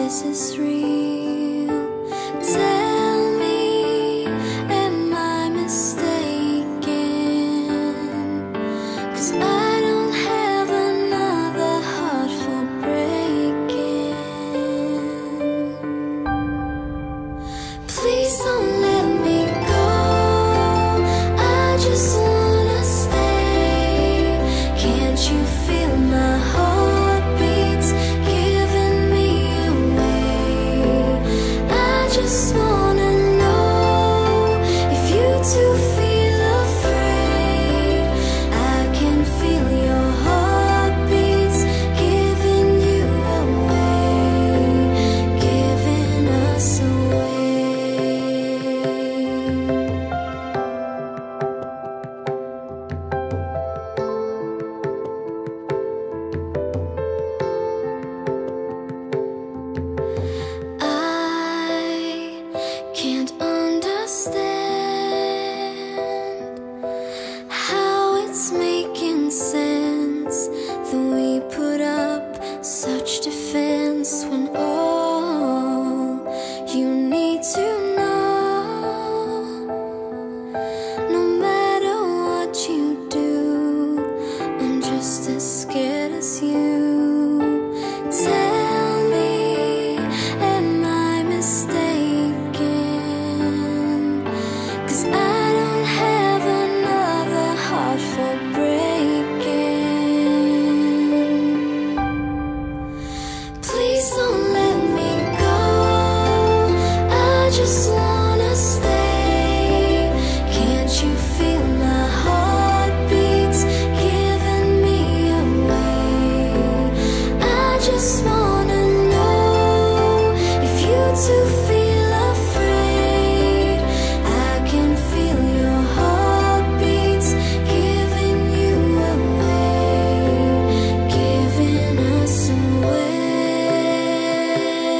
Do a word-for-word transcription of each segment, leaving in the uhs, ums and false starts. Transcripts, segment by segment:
Is this real? Tell me, am I mistaken? 'Cause I don't have another heart for breaking. Please don't let me go. I just wanna stay. Can't you feel my heartbeats giving me away? I just wanna know if you too feel afraid. I can feel your heartbeats giving you away, giving us away. I can't understand how it's making sense that we put up such defense when all you need to know, no matter what you do, I'm just as scared as you. Tell me, am I mistaken? 'Cause I don't have another heart for breaking. Please don't let me go. I just wanna stay. Can't you feel my heartbeats giving me away? I just wanna know if you too feel afraid. I can feel your heartbeats giving you away, giving us away.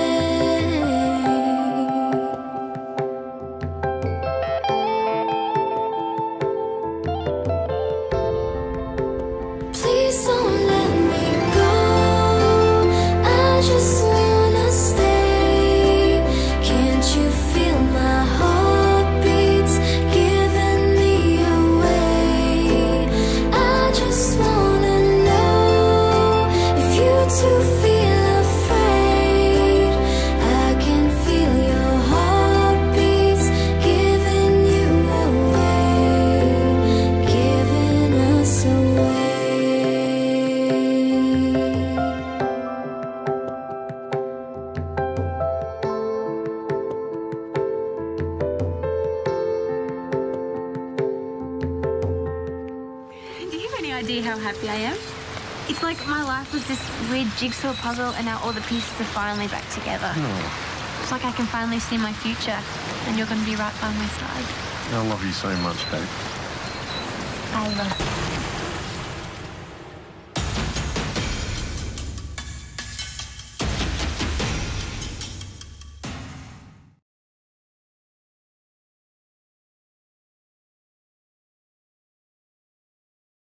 Please don't let me go. I just wanna stay. Can't you feel my heartbeats giving me away? I just wanna know if you too feel afraid. I can feel your heartbeats giving you away, giving us away. Do you have any idea how happy I am? It's like my life was this weird jigsaw puzzle and now all the pieces are finally back together. It's like I can finally see my future and you're going to be right by my side. I love you so much, Kate. I love you.